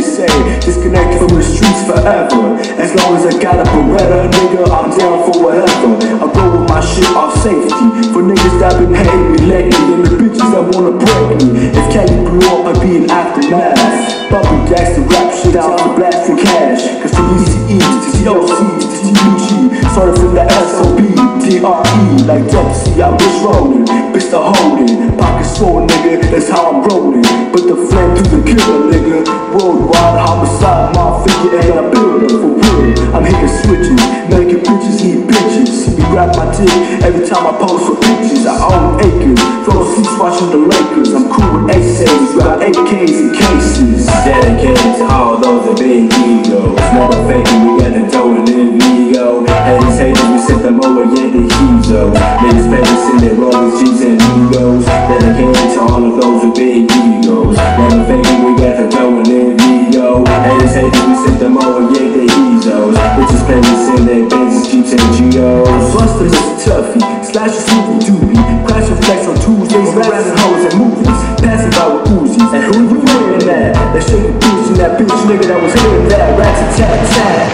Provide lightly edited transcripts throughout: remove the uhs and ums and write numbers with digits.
say, disconnected from the streets forever. As long as I got a Beretta, nigga, I'm down for whatever. I go with my shit off safety. For niggas that been hating me lately, and the bitches that wanna break me. If Kelly blew up, I'd be an aftermath. Bumping jacks to rap shit out to blast for cash. Cause from ECEs to TOCs to TUG, started from the SOB, DRE, like Dempsey, I was rolling. Bitch the holding, pockets full, nigga, that's how I'm rolling. Put the flame through the killer, nigga. Worldwide homicide, my figure and I build it for real. I'm hitting switches, making bitches eat bitches. See me grab my dick every time I post for pictures. I own acres, throw seats watching the Lakers. I'm cool with A-Saves, got AKs and cases. Dedicated to all those with big egos. Never faking, we got the dough and then ego. Haters, we sent them over, yeah, the heroes. Niggas famous in their roles, G's and egos. Dedicated to all of those with big egos. Never faking, we got the dough and then ego. Haters, we sent them over, yeah, the heroes. Bitches famous in their Benzes, Jeeps and Geos. Buster Mr. Tuffy, slash a Scooby Doobie. Crash and flex on Tuesdays, raps and hoes and movies. Passing by with Uzis, and who you wearing that? That shake the bitch and that bitch nigga that was hearing that. Rats a tat tat.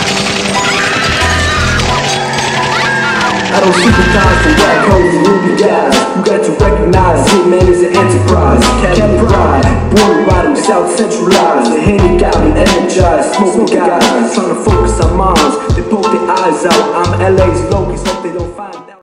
I don't sympathize for whack hoes and movie guys. You got to recognize Hitman is an enterprise. Cali pride, born riding South Centralized. The handicapped and energized, smoking guys trying to focus on minds. They poke their eyes out. I'm LA's Loki's, hope they don't find that.